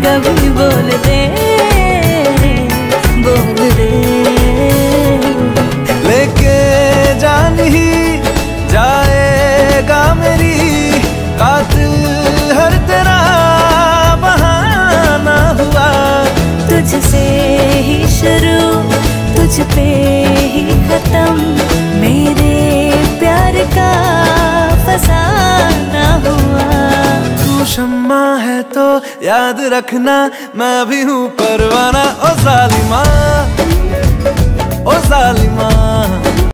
कभी बोल दे, बोल दे। लेके जान ही जाएगा मेरी कातिल हर तेरा बहाना हुआ। तुझसे ही शुरू तुझ पे ही खत्म, मेरे प्यार का फसाना हुआ। तू शम्मा है तो याद रखना, मैं भी हूँ परवाना। ओ जालिमा, ओ जालिमा।